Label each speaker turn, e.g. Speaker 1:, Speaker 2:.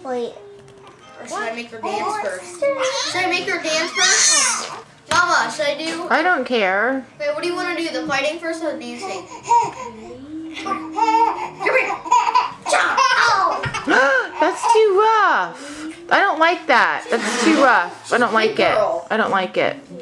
Speaker 1: Wait.
Speaker 2: Or should I make her dance first? Should I make her dance first? Mama, should I do...
Speaker 3: I don't care.
Speaker 2: Wait, what do you want to do? The fighting first or the dancing?
Speaker 3: That's too rough. I don't like that. That's too rough. I don't like it. I don't like it.